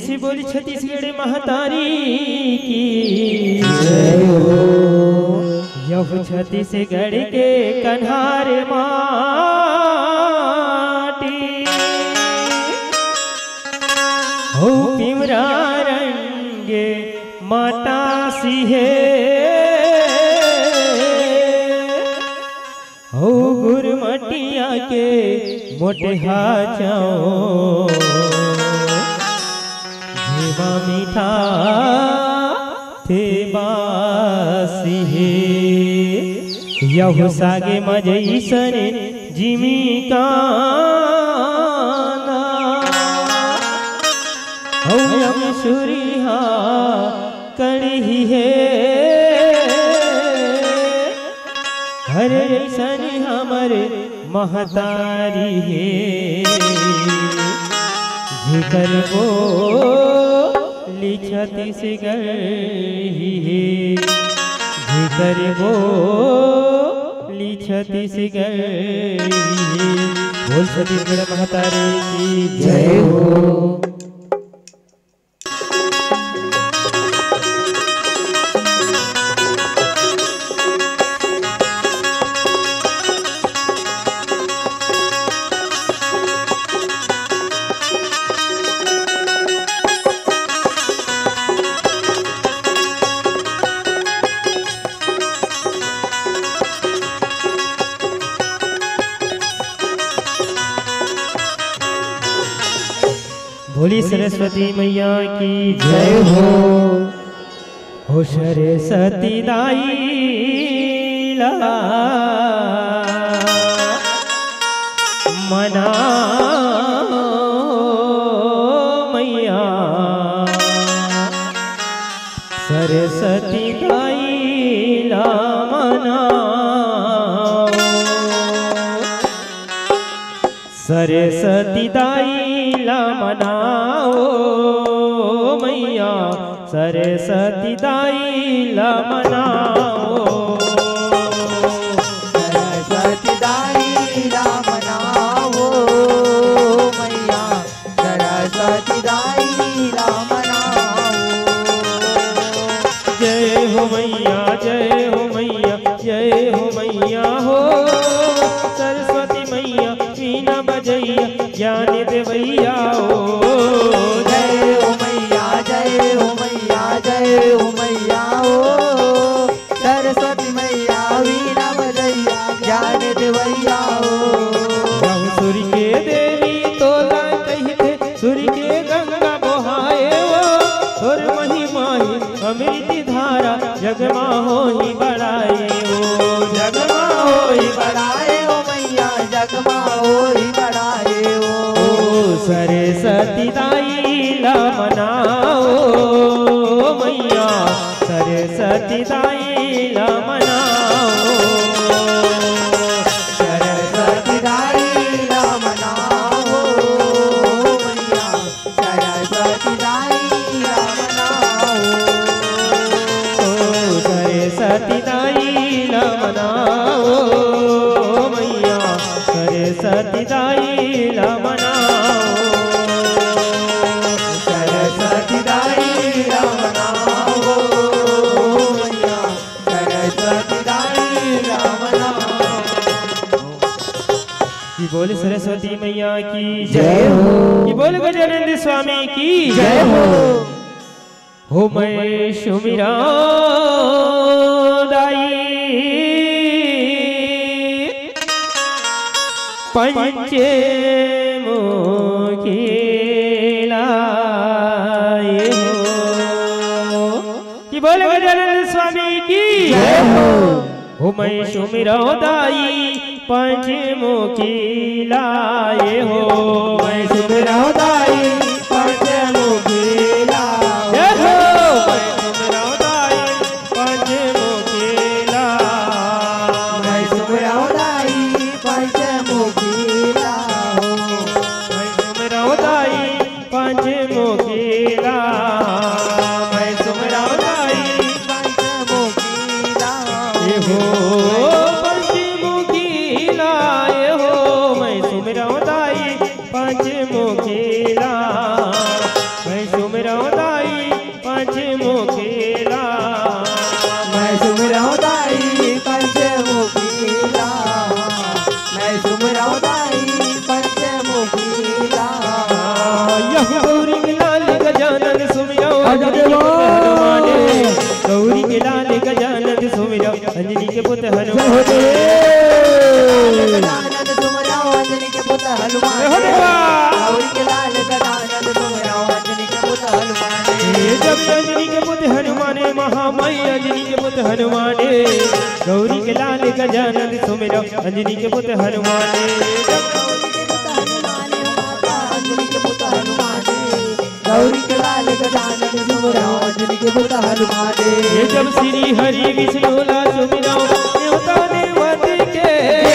से बोली छत्तीसगढ़ महतारी की यह छत्तीसगढ़ के कन्हार माटी हो पिमरा रंगे माता सिहे हो गुरमटिया के मोटे हाचाओ जेवा मीठा थे बासी हे यहु सागे मजई सने जिमी काना हो यम सुरिहा कड़ी है हरे सने हमारे महतारी है जिकर वो छत्तीसगढ़ ही है जिकर वो छत्तीसगढ़ बोल छत्तीसगढ़ महतारी की जय हो। बोली सरस्वती मैया की जय हो सरस्वती दाई ला मना मैया सरस्वती दाई ला मना सरस्वती दाई ला मनाओ मैया सरस्वती दाई ला मनाओ सरस्वती दाई ला मनाओ मैया सरस्वती दाई ला मनाओ। जय हो मैया जय हो मैया जय हो मैया हो सरस्वती मैया वीणा बजैया ज्ञान देवैया ओ जय हो मैया जय हो मैया जय हो मैया ओ सरस्वती मैया वीणा बजैया ज्ञान देवैया ओ सूर्य के देवी तोला कहते सूर्य के गंगा बोहाए वो और महिमा ही अमृत धारा जगमा हो ही बढ़ाए ओ जगमा हो ही बढ़ाए ओ मैया जगमा हो ही बढ़ाए ओ सरस्वती दाई ला मनाओ मैया सरस्वती दाई ला मनाओ सरस्वती दाई ला मनाओ मैया सरस्वती दाई ला मनाओ सरस्वती दाई ला मनाओ मैया सरस्वती दाई ला मनाओ सरस्वती दाई ला मनाओ मैया सरस्वती दाई ला मनाओ। की बोल सरस्वती मैया की जय हो की बोल गजानंद स्वामी की जय हो मैं सुमिरा दाई पंचे मुखिलाए हो कि बोले गजानंद स्वामी की जय हो मैं सुमिरा दाई पंच मुखिलाए हो मैं सुमिरा दाई पंच मुखिलाए हो मैं सुमिरा दाई पंच मुखिला मैं सुमिरा दाई पंच मुखिला हो मैं सुमिरा दाई पंच मुखिला मैं सुमिरा दाई पंच मुखिला हो पंचमुखीला हो मैं सुमिरा दाई पंचमुखीला मैं सुमिरा हनुमान गौरी के लाल गजानन सुमिरो अंजनी के पुत्र हनुमान गौरी के लाल गजानन सुमिरो अंजनी के पुत्र हनुमान। ये जब श्री हरि विष्णु ला सुमिरो देवता देवती के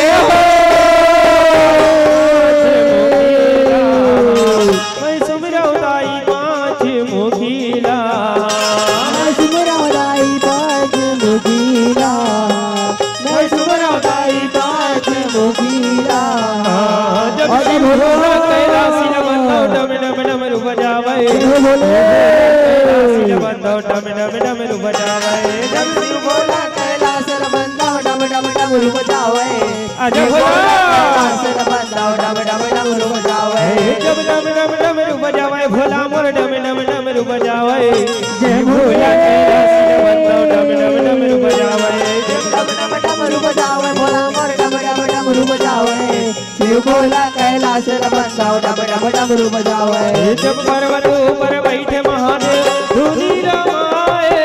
मैं सुमिरो दाई पाँच मुखीला मैं सुमिरो दाई पाँच मुखीला मैं सुमिरो दाई पाँच मुखीला। जब कैलासी न बंदो डम डम डमरू बजावे कैलासी न बंदो डम डम डमरू बजावे जब शिव बोला कैलास न बंदो डम डम डमरू बजावे अजब कैलास न बंदो डम डम डमरू बजावे जब डम डम डमरू बजावे भोला मोर डम डम डमरू बजावे जय भोला कैलासी न बंदो डम डम डमरू बजावे डम डम डमरू बजावे भोला मोर डम डम डमरू बजावे शिव बोला कैलास न बंदो डम डम डमरू बजावे। जब पर्वत ऊपर बैठे महादेव धुनी रमाए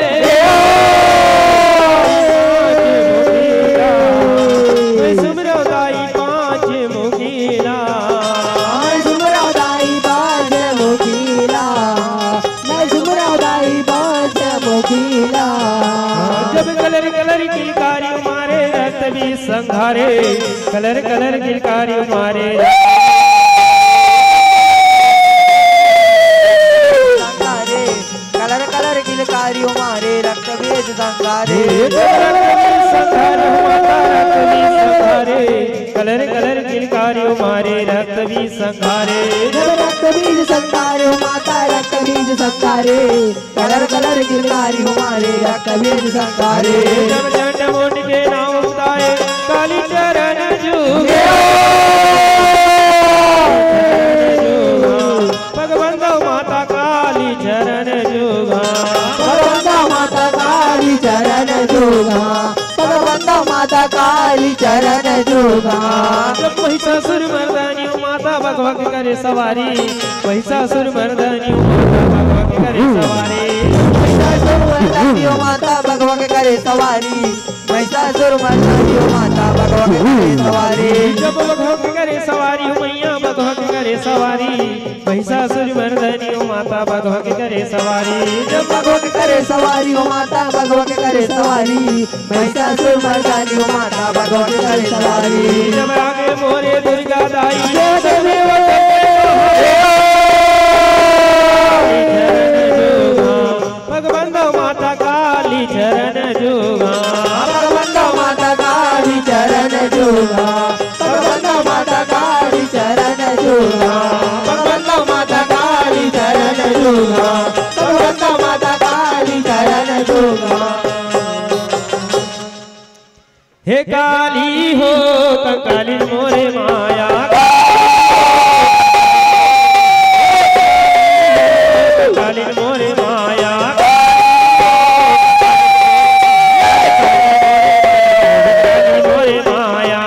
मैं सुमिरो दाई पाँच मुखीला मैं सुमिरो दाई पाँच मुखीला मैं सुमिरो दाई पाँच मुखीला। जब कलर कलर किलकारी मारे रक्त भी संघारे कलर कलर किलकारी मारे कलर कलर किलकारी मारे रक्त बीज संघारे कलर कलर किलकारी मारे रक्त भी संघारे रक्त बीज संघारे माता रक्त बीज संघारे कलर कलर किलकारी मारे रक्त बीज संघारे। जब चंड मुंड के नाम उतारे काली चरण जुगे भगवंत माता काली चरण जुगा भगवंत माता काली चरण जुगा भगवंत माता काली चरण जुगा। जब महिषासुर मर्दानी माता भगवक करे सवारी महिषासुर मर्दानी माता भगवक करे सवारी महिषासुर मर्दानी माता भगवक करे सवारी महिषासुर मर्दानी माता भगवक करे सवारी। जब भगवक करे सवारी मैया भगवक करे सवारी महिषासुर मर्दानी माता भगवक करे सवारी जब भगवक करे सवारी माता भगवक करे सवारी महिषासुर मर्दानी माता भगवक करे सवारी। जब आगे मोरे दुर्गा दाई भगवंत माता काली चरण जुगा भगवंत माता काली चरण जुगा भगवंत माता काली चरण जुगा भगवंत माता काली चरण जुगा भगवंत माता काली चरण जुगा। हे काली हो कंकाली मोरे माया कंकाली मोरे माया मोरे माया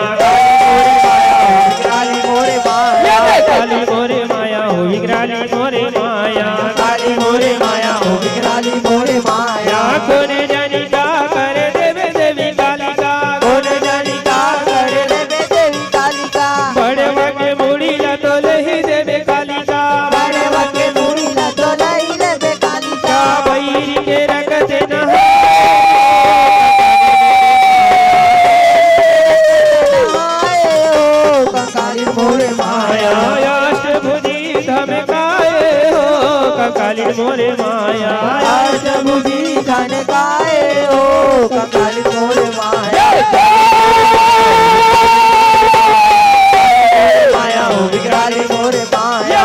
काली मोरे माया काली मोरे माया हो विकराली मोरे माया काली मोरे माया हो विकराली मोरे माया। कौन जानी का करे देवे देवी कालिका कौन जानी का करे देवे देवी कालिका बड़े वाके मुड़ी ला तो लही देवे कालिका बड़े वाके मुड़ी ला तो लाई देवे कालिका बैरी के रखते न कंकाली मोरे माया अष्टभुजी धमकाए हो कंकाली मोरे माया अष्टभुजी धनकाए हो कंकाली मोरे माया माया हो विकराली मोरे माया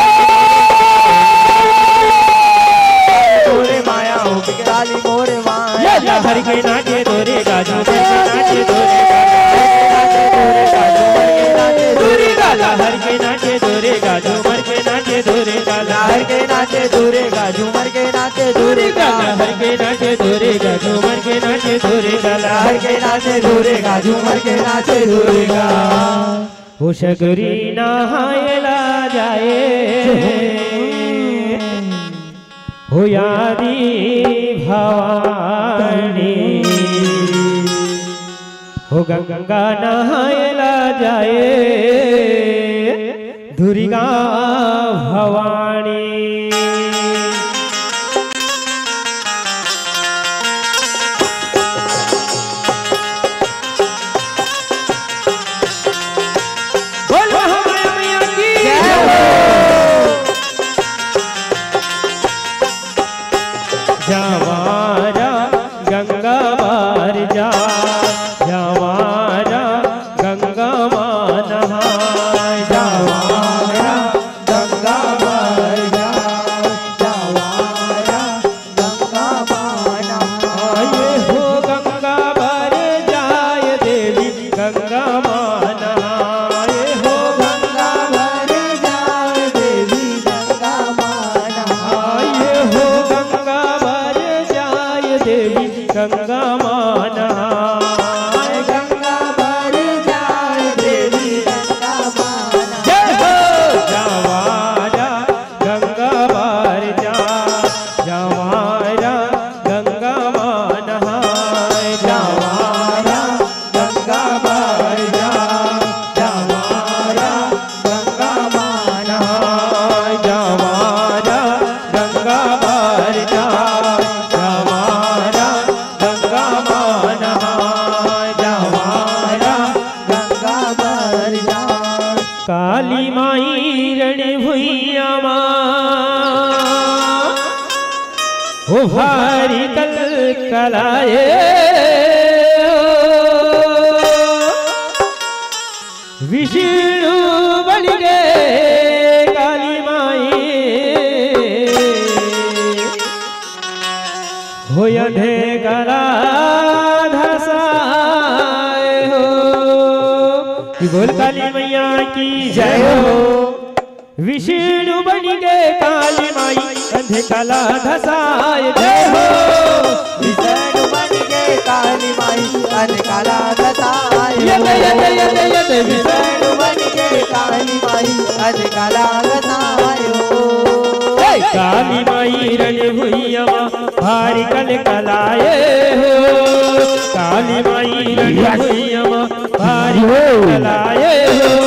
मोरे माया हो विकराली मोरे माया। हर के नाचे दोरे गाजू के नाचे दोरे हर के नाचे दोरे गाजू मर के नाचे दोरे गाला हर के नाचे दूरे गाजू मर के नाचे दूरे गाला हर के नाचे दोरे गाजू मर के नाचे दोरे गाला हर के नाचे दूरे गाजू मर के नाचे दूरे गाला। हो शकरी नहायला जाए हो यादी भवानी हो गंगा नहायला जाए दुर्गा भवानी। जवारा गंगा बार जा जवारा गंगा माना जवारा गंगा बार जा जवारा गंगा माना। ये हो गंगा बार जाय देवी गंगा माना। ये हो गंगा बार जाय देवी गंगा माना। ये हो गंगा बार जाय देवी गंगा माना। गंगा बार जाय देवी गंगा माना। जय हो जवारा गंगा बार जा जवारा गंगा माना। जवारा गंगा बार जा जवारा गंगा माना। जवारा गंगा बार जा जवारा गंगा माना। जवारा गंगा बार जा काली माई रण भुइया हो भारी कल कलाए विष्णु बन गए काली माई हो अंधे गला धसाए हो। कि बोल काली मैया की जय हो। विष्णु बन गए काली माई अंधे कला धसाए जय हो। विष्णु बन गए काली माई अनकाला गताय। यद यद यद यद विष्णु बन गए काली माई अनकाला गताय। काली माई रण भुइया भारी कल कलाए हो। काली माई रण भुइया भारी कल कलाए हो।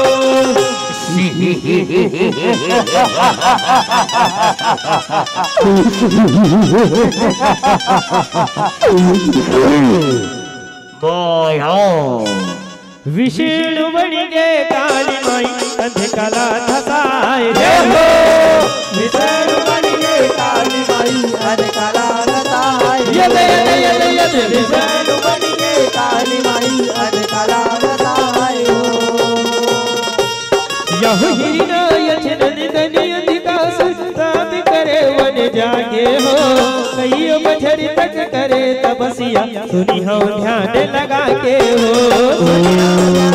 विष्णु बन गए काली माई अंधे कला धसाए जय हो। विष्णु बन गए काली माई अनकाला गताय। यद यद यद यद विष्णु बन गए काली माई अनकाला गताय। यह हिरना यचन निधन अधिकास ताप करे वन जागे हो। कई बछड़ी तक करे तपस्या सुनी हो ध्यान लगा के हो।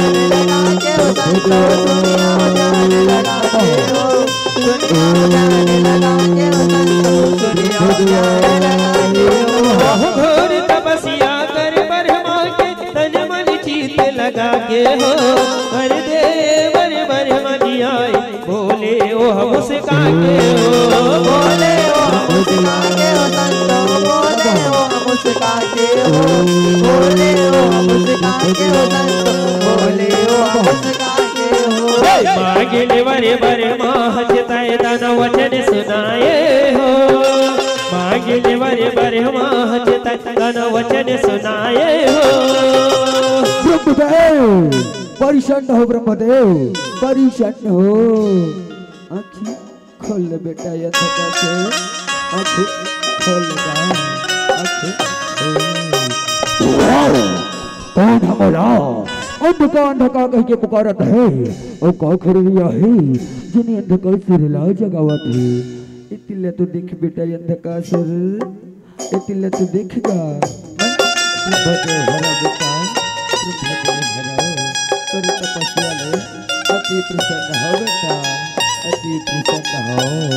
घोर तपस्या कर ब्रह्मा के तन मन चित लगा के हो। हर देव ब्रह्मा जी आए बोले ओ मुस्का के हो। बोले ओ मुस्का के हो संतो बोले ओ मुस्का के हो। बोले ओ मुस्का के हो संतो बोले ओ मुस्का के हो। मांगे वरे ब्रह्मा हचताए दान वचन सुनाए हो। मांगे वरे ब्रह्मा हचताए दान वचन सुनाए हो। ब्रह्मदेव परिशन्न हो। ब्रह्मदेव परिशन्न हो। आँखें खोल ले बेटा ये थका से आँखें खोल ले आँखें कौन हमारा अंधका अंधका कह के पुकारत है और कौ खड़िया है जिन्हें अंधका सिर ला जगावत है। इतिले तो देख बेटा ये अंधका सिर इतिले तो देखेगा मन भगे हरा बेटा भगे हरा तोरी तपस्या ले अति प्रसन्न हो बेटा अति प्रसन्न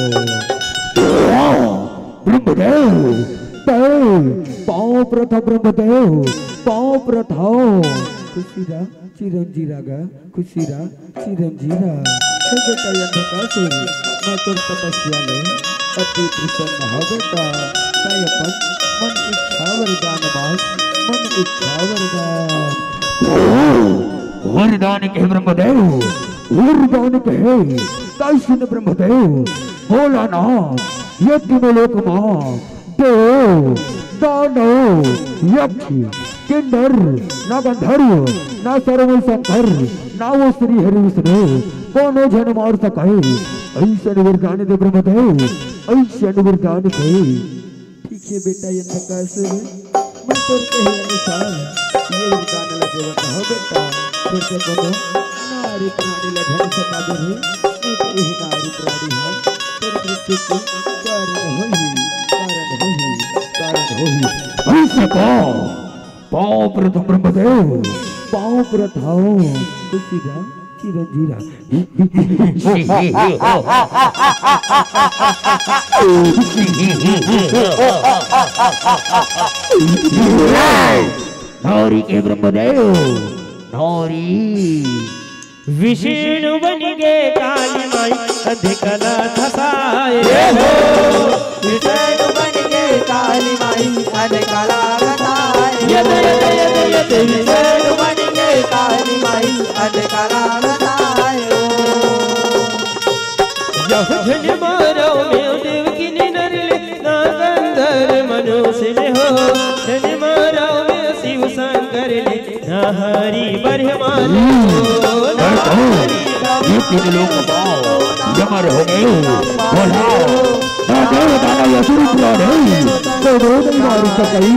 हो। ब्रह्मदेव पाँव प्रथा ब्रह्मदेव पाँव प्रथा खुशीरा चिरंजीरागा खुशीरा चिरंजीरा बेटा अंधका से मैं तोर तपस्या ले अति प्रसन्न हो बेटा ताई अपन मन इच्छा वरदान मांग मन इच्छा वरदान वरदान के ब्रह्मदेव, वरदान के कैसे ब्रह्मदेव, भोलानाथ, ये तीनों लोक मां, देव, दानव, यक्ष, किन्नर, ना गंधर्व, ना सर्व शंकर, ना वो श्री हरि विष्णु, कोनो जन मार सके। ऐसा वरदान दे ब्रह्मदेव, ऐसा वरदान दे। ठीक है बेटा, ये नकासुर, मैं तो कहे अनुसार ये वरदान लगे हो बेटा। फिर से बोलो, नारी प्राणी लधन सता दे, मैं तो ही नारी प्राणी हूँ, तेरे मृत्यु के कारण होही, कारण होही। ऐसा पाँव प्रथम ब्रह्मदेव, पाँव प्रथाओ कुशीरा चिरंजीरा। नौरी के ब्रह्मदेव, नौरी विष्णु बन गए काली माई अधिकला धसाए हो। विष्णु बन गए काली माई अधिकला धसाए। यद यद यद यद विष्णु बन गए काली माई अधिकला धसाए। यह झन मारो में देव की नरले ना गंधर्व मनुष्य ले हो। झन मारो में शिव शंकर ले ना हरि ब्रह्मा ले हो। ये तीन लोग बताओ, जमर हो गए बोलाओ, ना देव दाना यसुर प्राणी, तो दो नहीं मार सकी।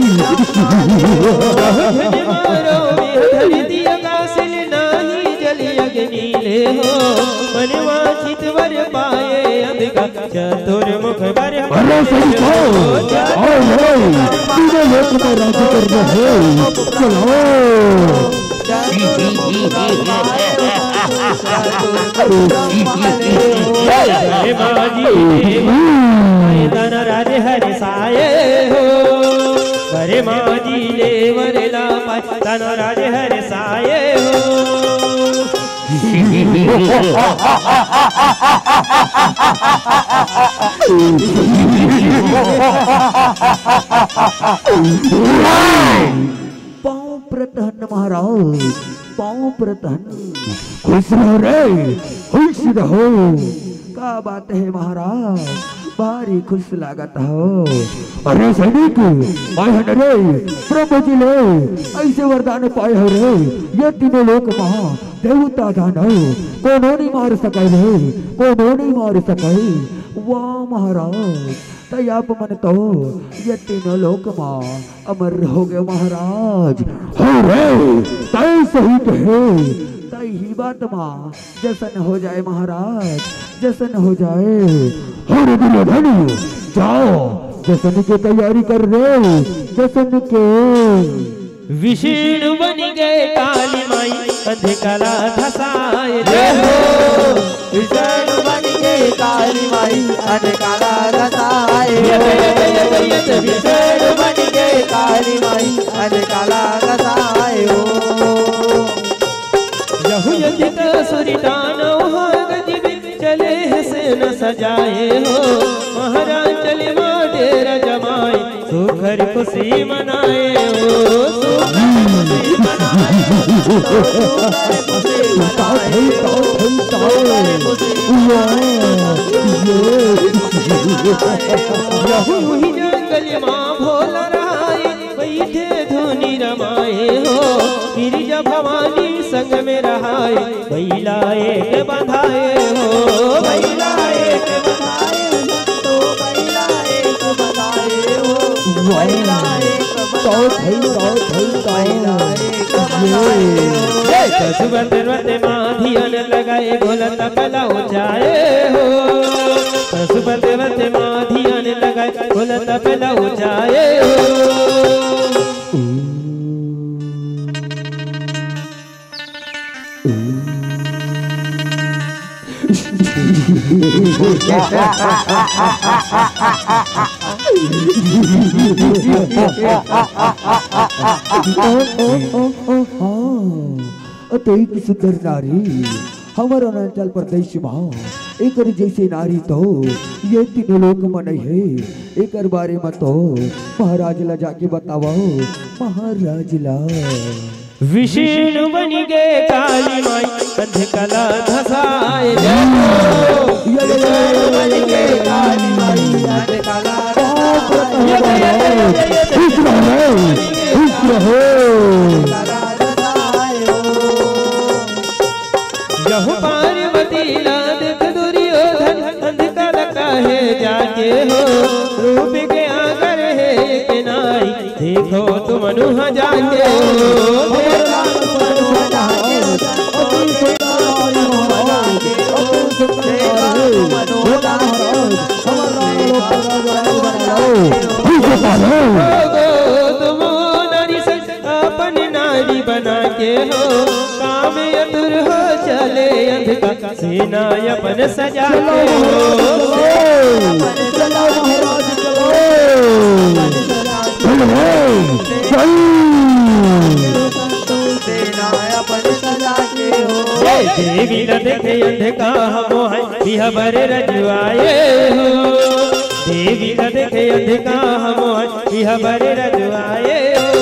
झन मारो में धरती आकाश ले नाही जल अग्नि ले हो। मनवांछित वर पाए अंधका चतुर्मुख ब्रह्मा अरे सही कहो, आओ तीनों लोग में राज्य कर रहे, चलो। राज हरि साये हो। बरे माजी ले वरला पाय तन राज हरि साये हो। पाँव प्रतहन महाराज, पाँव प्रतहन। खुश रहो रे, खुश रहो। क्या बात है महाराज, भारी खुश लागत हो। अरे सैनिक, आए रे प्रभु जी ले, ऐसे वरदान पाए हो रे। ये तीनों लोक महा देवता दानव कोनो नहीं मार सके रे, कोनो नहीं मार सके। वाह महाराज, तय आप मन तो ये तीनों लोक मां अमर हो गए महाराज। हो रे, तय सही कहे, तय ही बात मां जसन हो जाए महाराज, जसन हो जाए। हो रे दुर्योधन, जाओ जसन की तैयारी कर रहे, जसन के। विष्णु बन गए काली माई अधिकला धसाए हो। विष्णु बन गए काली माई अधिकला धसाए। विष्णु बन गए काली माई अधिकला धसाए हो। यहु यदित सुरि दानव गति चले से न सजाए हो। महाराज चले माँ डेरा जमाए, सुखर खुशी मनाए हो। यही जंगल माँ भोला रहाए, बैठे धुनी रमाए हो। गिरिजा भवानी संग में रहाए, बैला एक बंधाए हो। बैला एक बंधाए तो बैला एक बंधाए हो। बैला एक बंधाए सुबह रते माँ धियन लगाए, भोला तपला जाए हो। सुबह रते माँ धियन लगाए, भोला तपला जाए हो। अति सुंदर नारी हमारा अरुणाचल प्रदेश में एक जैसे नारी तो ये तीनों लोग मन है। एक बारे में तो महाराज ला जाके बताओ, महाराज ला। विष्णु बन गए काली माई अंधकला धसाए जय हो। विष्णु बन गए काली माई अंधकला यहु पार्वती लाद दुर्योधन अंधकला काहे जाके हो। रूप के आगर है के नारी देखो तुम अनुहा जाके हो। तुम नारी से अपन नारी बना के हो। काम अतुर हो चले अंधका सेना अपन सजा के हो। देवी न देखे अंधका हम है बर रजुआए हो। देवी न देखे अंधका हम है बर रजुआए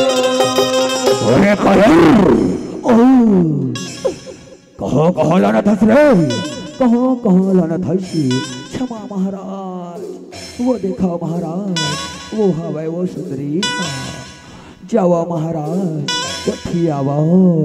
हो। कहो लाना धस रे, कहो लाना धसी। क्षमा महाराज, वो देखा महाराज, वो हवा वो सुंदरी जावा महाराज, कथी आवा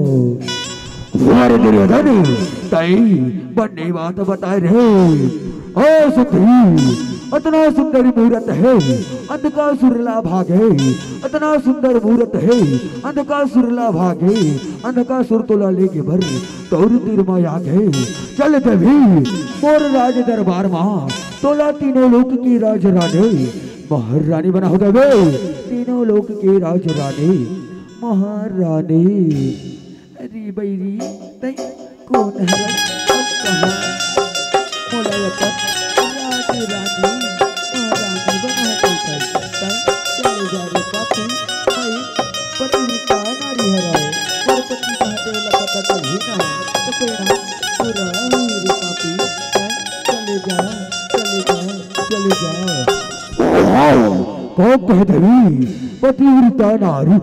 दुर्योधन तई बन्ने बात बताए रे। ओ सुंदरी इतना सुंदर मूर्त है अंधकासुरला भागे। इतना सुंदर मूर्त है अंधकासुरला भागे। अंधकासुर तोला लेके भर तौर तीर माया गए। चल देवी मोर राज दरबार माँ तोला तीनों लोक की राज रानी महारानी बना हो गए। तीनों लोक की राज रानी महारानी। अरे बैरी तई कौन है कहाँ मोला रानी महारानी बना चले जा रे पापी भाई पतिव्रता नारी हराओ। और पति कहते वाला पता चल ही ना तो कोई ना पूरा रे पापी चले जा। को कह देवी पतिव्रता नारी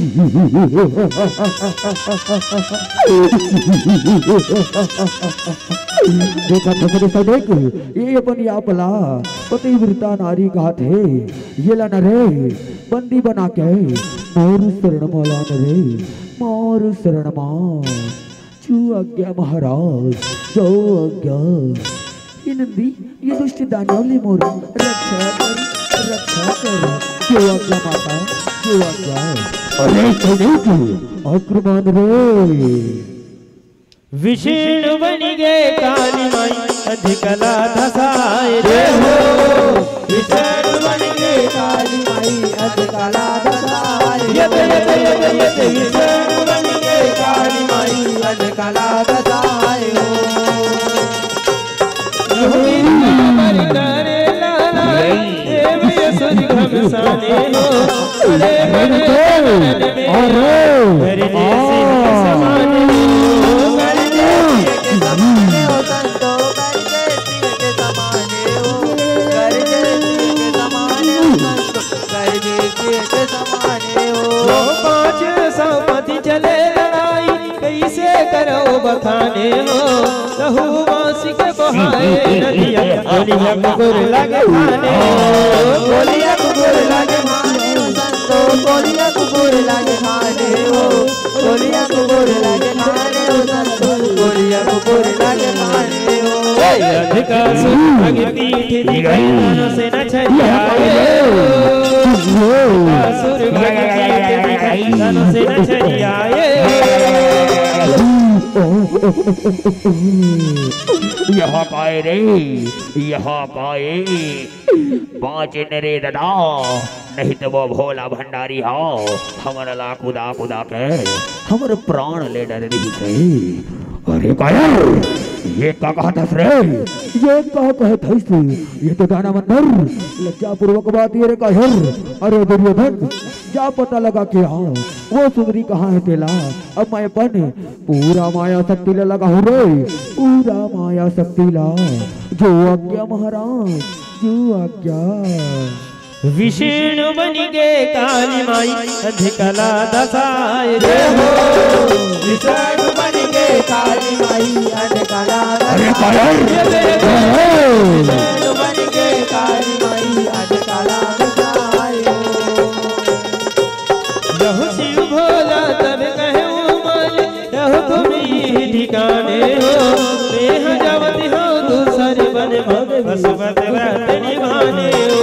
देखा तो देख ये अपन आपला पतिव्रता नारी घात है। ये ला न रे बंदी बना के मोर शरण माला न रे मोर शरण मां चू आज्ञा महाराज जो आज्ञा। ये नंदी ये दुष्ट दानव मोर रक्षा कर जो आज्ञा माता जो आज्ञा। अरे आक्रमण रे। विष्णु बन गए काली माई अंधकला धसाए जय हो। विष्णु बन गए काली माई अंधकला धसाए यत विष्णु बन गए काली माई अंधकला धसाए हो। करे लाला देव यसुर घमसाने हो। अरे मेरे जैसे समाने चले लड़ाई कैसे करो बखाने हो। लहू मासिक बहाए नदिया गोलियां कुकुर लगे खाने हो। गोलियां कुकुर लगे खाने हो संतो गोलियां कुकुर लगे खाने हो। गोलियां कुकुर लगे खाने हो संतो गोलियां कुकुर लगे खाने हो। अंधकासुर अगे पीठ दिखाई मानो से न छरियाए अंधकासुर अगे पीठ दिखाई मानो से न छरियाए। यहाँ पाए रे यहाँ पाए पाँच नरे दादा नहीं तो वो भोला भंडारी हो हमारा ला कुदा कुदा के हमारे प्राण ले डर रही थे। अरे कायर ये का कहा था रे ये का कहे था ये तो दाना मंदर लज्जा पूर्वक बात ये रे कायर। अरे दुर्योधन जा पता लगा के आओ वो सुंदरी कहाँ है तेला। अब मैं पन पूरा माया शक्ति ला लगा हूँ रे पूरा माया शक्ति ला जो आज्ञा महाराज जो आज्ञा। विष्णु बन गे काली माई अधिकला दसाय रे हो विष्णु बन गे काली माई अधिकला अरे विष्णु बन गे काली माई अधिकला दसाय यहु शिव भोला तब कहे माल यहु तुम्ही ठिकाने हो देह जवति हो दूसर बन बसवत व्रत निभाने हो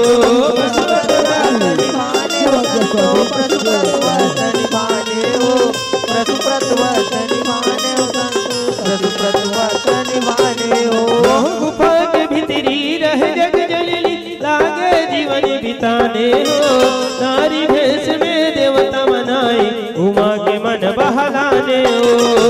गुफा के भीतरी रह जग जननी लागे जीवन बिताने हो नारी भेष में देवता मनाए उमा के मन बहलाने हो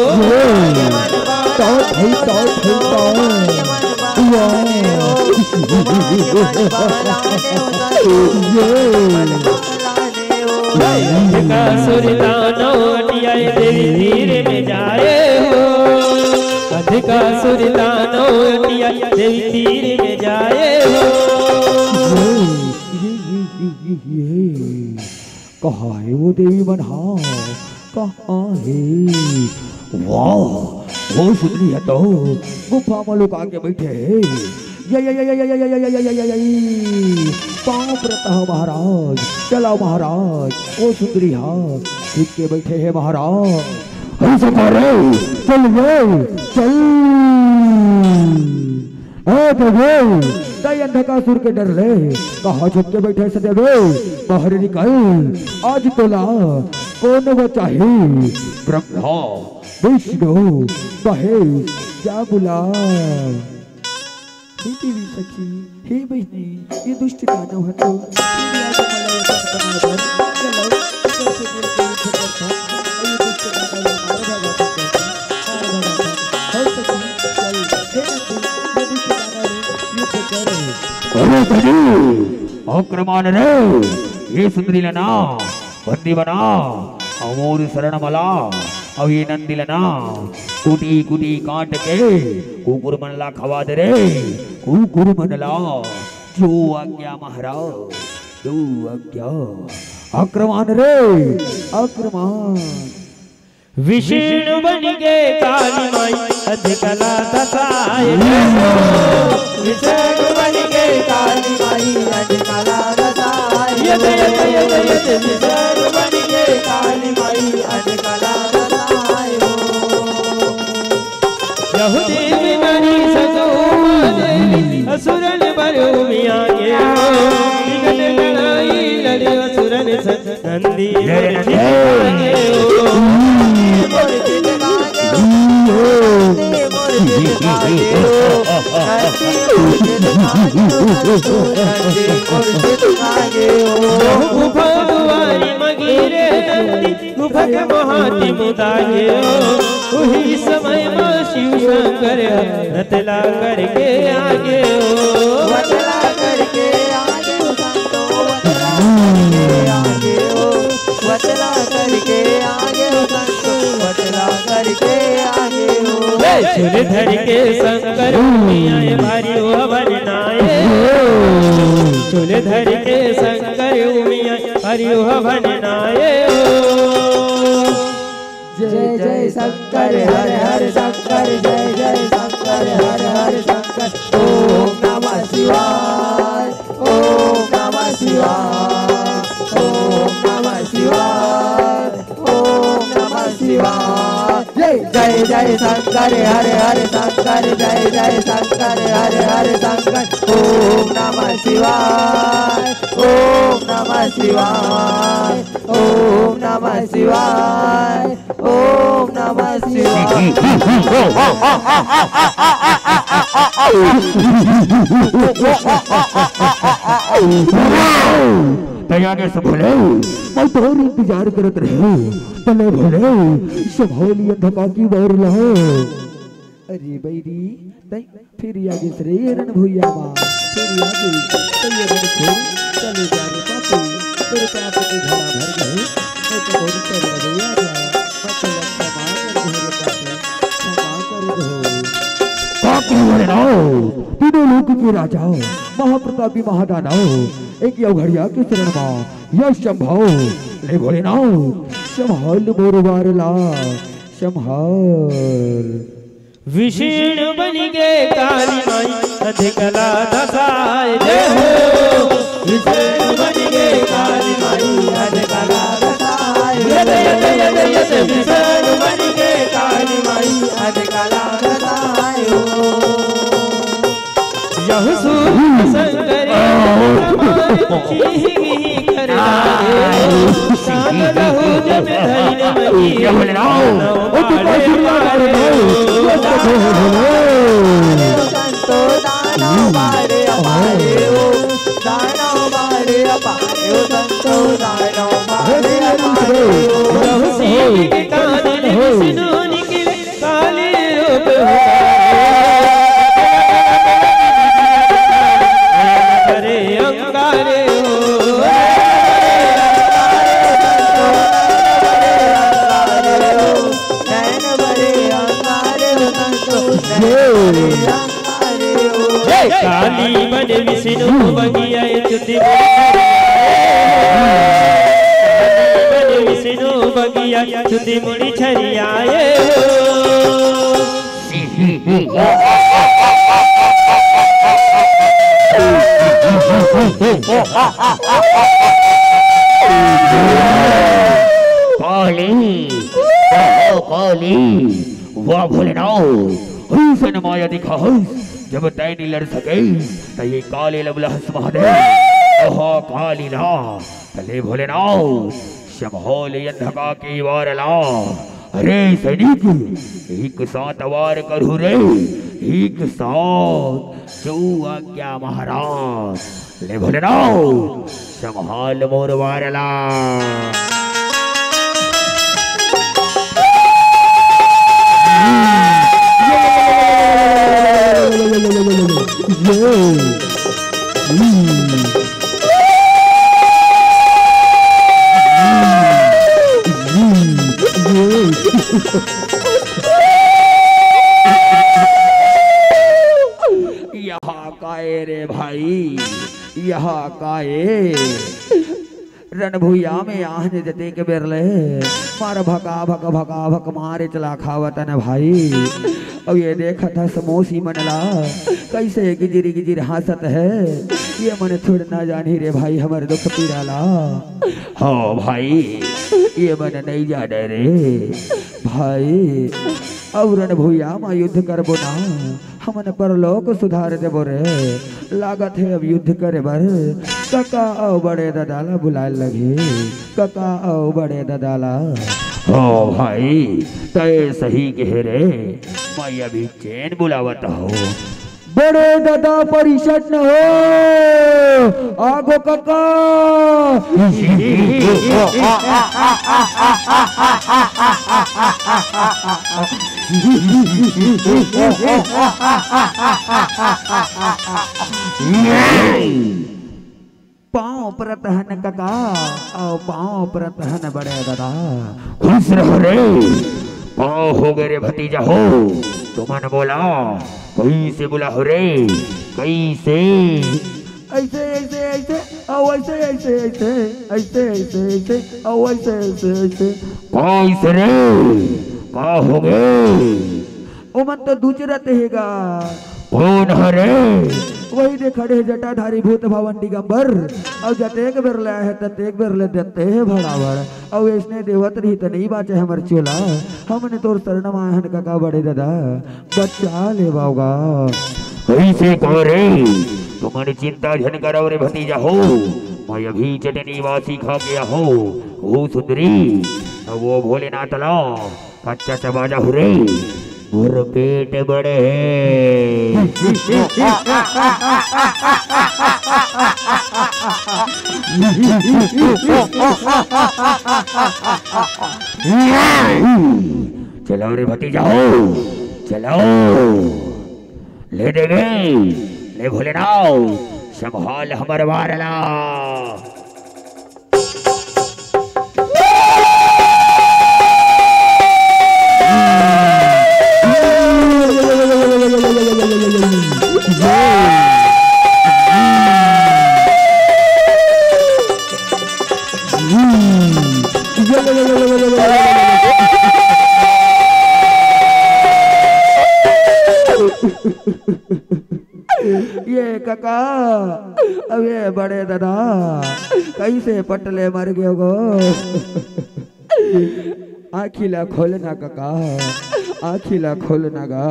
का सुरदानो अटियाए देवी तीर में जाए हो अधिका सुरदानो अटियाए देवी तीर में जाए हो कहाँ है वो देवी बना कहाँ है वाह वो सुधरी है तो गुफा में लोग आके बैठे हैं पाँव प्रतः महाराज चलाओ महाराज वो सुंदरी हाथ सीख के बैठे हैं महाराज ऐसा करे चल गए चल अंधकासुर के डर ले कहा छुप के बैठे सदैव बाहर निकल आज तो ला कौन वो चाहे ब्रह्मा विष्णु महेश जा बुला हे देवी सखी हे बहनी ये दुष्ट दानव है तो आक्रमण रे ये सुंदरी लना बंदी बना अमोर शरण मला अब ये नंदी लना कुटी कुटी काट के कुकुर मनला खवा दे रे कुकुर मनला जो आज्ञा महाराज जो आज्ञा आक्रमण रे आक्रमण विष्णु बन गे काली माई अधिकला दसाय विष्णु बन गे काली माई अधिकला दसाय विष्णु बन गे काली माई अधिकला दसाय यहु देवी नारी सजो देवी असुरन बरो मिया गे विकट लड़ाई लड़े असुरन सज नंदी गुफा दुआरी मगीरे नंदी गुफा के मोहाती मुदागे वही समय मां शिव शंकर रतला करके आगे वतला करके आगे संतो वतला करके आगे संतो वतला करके आगे चुल धर के शंकर आए भारी हो भरनाए चुल धर के शंकर भारी हो भरनाए जय जय शंकर हर हर शंकर जय जय शंकर हर हर शंकर ओम नमः शिवाय ओम नमः शिवाय ओम नमः शिवाय ओम नमः शिवाय जय जय जय शंकर हर हर शंकर जय जय शंकर हर हर शंकर ओम नमः शिवाय ओम नमः शिवाय ओम नमः शिवाय ओम नमः शिवाय तैयार से भले मैं तो और इंतजार करत रहे तले भले सभोली अंधका की बार लहो अरे बैरी तै फिर आगे से रण भुइया मां फिर आगे तैयार रण छोड़ चले जा रे पापू तेरे पाप के घड़ा भर गए मैं तो और चल रहा जा मैं तो लगता मां कर घोर पापू क्षमा कर दो पापू रे नो तीनों लोक के राजा महाप्रतापी महादानव एक यो घड़िया के शरण मां यह संभव ले भोलेनाथ संभाल मोर वारला संभाल। विष्णु बन गए काली माई अधिकला दसाए जय हो। विष्णु बन गए काली माई अधिकला दसाए यद यद यद यद विष्णु बन गए काली माई अधिकला दसाए हो। यह सूर शंकर काली बन विष्णु बगिया चुति बन विष्णु बगिया चुति मुड़ी छरियाए काली वाह भोलेनाथ हुसन माया दिखा जब तय नहीं लड़ सके तो ये काले लबलहस महादेव ओहो काली ला तले भोलेनाथ संभाल अंधका की वारला। अरे सैनिक एक साथ वार करू रे एक साथ जो आज्ञा महाराज ले भोलेनाथ संभाल मोर वारला। यहाँ काए रे भाई यहाँ काए रणभुया में आहने जते के बेरले मार भका भक भका भक मारे चला खावतन भाई। अब ये देखा था समोसी मनला कैसे गिजिरी गिजिर हंसत है ये मन छोड़ ना जानी रे भाई हमारे दुख पीराला। हाँ भाई ये मन नहीं जाने रे भाई अब रणभुया में युद्ध करबो ना हमन परलोक सुधार देबो रे लागत है अब युद्ध करे बर कका आओ बड़े दादाला बुलाए लगे कका आओ बड़े दादाला। हो भाई तय सही कह रे मैं अभी चैन बुलावत हो बड़े दादा परिषद न हो आगो कका। पाँव प्रतहन कका आओ पाँव प्रतहन बड़े दादा खुश रहो रे पाँव हो गए रे भतीजा हो तुमने बोला कैसे बुला हो रे कैसे ऐसे ऐसे ऐसे आओ ऐसे ऐसे ऐसे ऐसे ऐसे ऐसे आओ ऐसे ऐसे ऐसे कैसे रे का हो गए उमन तो दूसरा रहेगा कौन हरे वही दे खड़े जटाधारी भूत भवन दिगंबर और जतेक बेर ले है ततेक बेर ले देते है भड़ावड़ और इसने देवत रही तो नहीं बाचे हमर चोला हमने तोर शरण माहन का बड़े दादा बच्चा ले बाऊगा कैसे कहो रे तुम्हारी चिंता झन करो रे भतीजा हो मैं अभी चटनी वासी खा गया हो वो सुंदरी वो भोलेनाथ ला कच्चा चबाजा हो रे और पेट बड़े चलो रे भतीजा हो चलो ले दे गए ले भोलेनाथ संभाल हमारे वारला। ये काका, अब ये बड़े दादा कैसे पटले मर गए गो। आखिला खोलना काका, आखिला खोलना गा।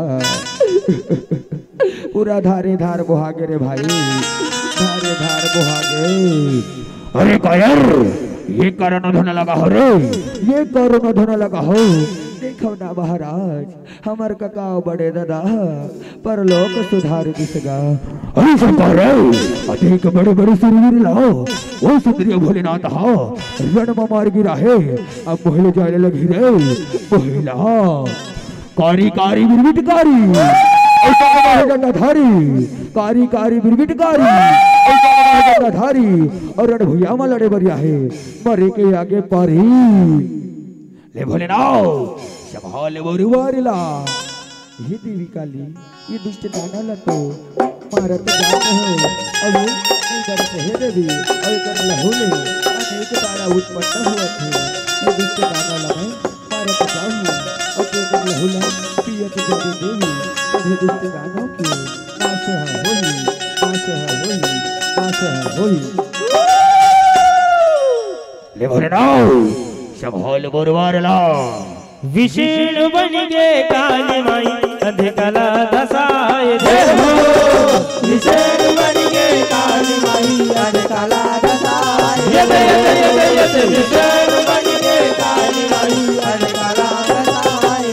पूरा धारे धार बुहागे रे भाई, धारे धार बुहागे। अरे कायर, ये कारण धोने लगा हो रे, ये कारण धोने लगा हो। देखो ना महाराज, हमार काका बड़े दादा पर लोक सुधार दिसगा। अरे सरकार, अधिक बड़े बड़े शरीर लाओ। वो सुंदरी भोलेनाथ हा रण में मार गिरा है, अब मोहले जाने लगी रे मोहला। कारी कारी बिरबिटकारी, धारी कारी कारी बिरबिटकारी धारी। और रण भैया में लड़े बरिया है, मरे के आगे पारी। ले भोलेनाथ संभाल बोरुवारिला। ये देवी काली, ये दुष्ट दाना लतो मारत जात हो। अब नहीं करत हे देवी, और कर लहोले अनेक तारा उत्पन्न हुआ थे। ये दुष्ट दाना लगे मारत जाऊ, और कर लहोला पियत देवी देवी। ये दुष्ट दानों की नाश होई, नाश होई, नाश होई। ले भोलेनाथ संभाल बोरुवारिला। विष्णु बन गए काली माई अंधकला दसाए देहो। विष्णु बन गए काली माई अंधकला दसाए। यत यत यत यत विष्णु बन गए काली माई अंधकला दसाए।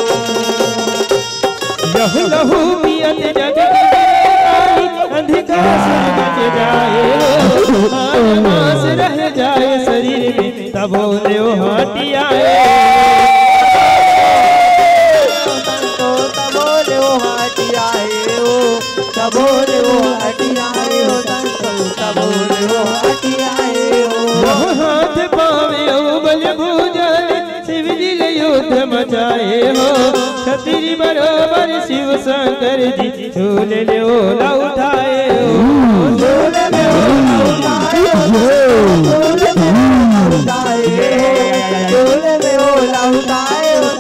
लहू लहू पियत जग काली अंधकार से बच जाए। मास रह जाए शरीर में तबो देव हटी आए। तबोले वो हटी आए हो, तबोले वो हटी आए हो। हाथ पावे बल भूजल शिव जी ले युद्ध मचाए हो। छतरी बरोबर शिव शंकर जी झूले ले ओला उठाए हो। झूले में ओला उठाए हो, झूले में ओला उठाए हो, झूले में ओला उठाए हो।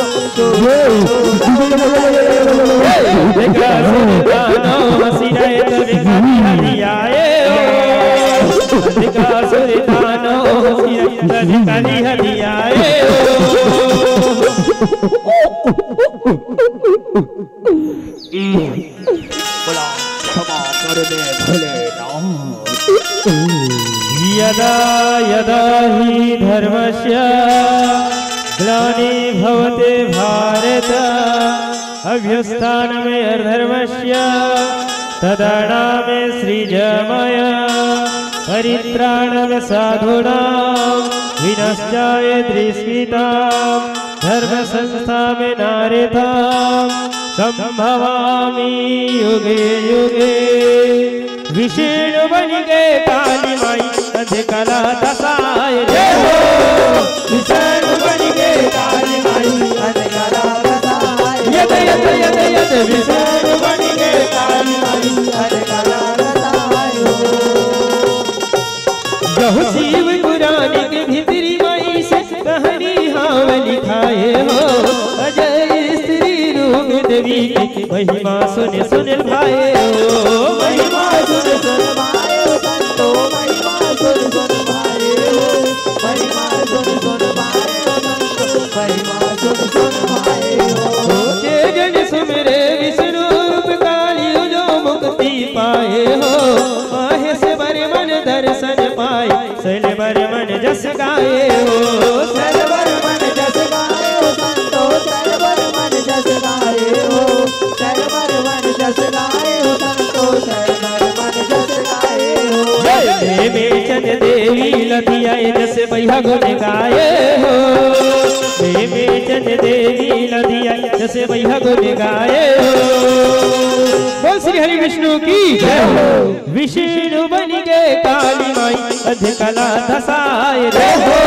यदा यदा हि धर्मस्य ग्लानि भवते भारत। अभ्युत्थानमे अधर्मस्य तदानीमे सृजमय। परित्राणं साधूनां विनाशाय दुष्कृतां। धर्म संस्थापनाय नारदां संभवामि युगे युगे। विष्णु बन गए काली माई अंधकला दसाए देहो। विष्णु बन गए काली माई अंधकला दसाए। यत यत यत यत विष्णु बन गए काली माई अंधकला दसाए। यह शिव पुराण के भीतरी माई से कहानी हाव लिखाए हो। अजय स्त्री रूप देवी की महिमा सुन सुन भाए हो। महिमा सुन सुन भाए हो संतो, महिमा सुन सुन भाए हो। महिमा सुन सुन भाए हो संतो, महिमा सुन सुन भाए हो। जन सुमरे विष्णु रूप काली जो मुक्ति पाए हो। माहे से बर मन दर्शन पाए, सल बर मन जस गाए हो। सल बर मन जस गाए हो संतो, सल बर मन जस गाए हो। सल बर मन जस गाए हो संतो, सल बर मन जस गाए हो। देवी चंद देवी लधियाए जस बैहा गुण गाए हो। देवी चंद देवी लधियाए जस बैहा गुण गाए हो। बोल श्री हरि विष्णु की जय हो। विष्णु बन गए काली माई अंधकला दसाए देहो।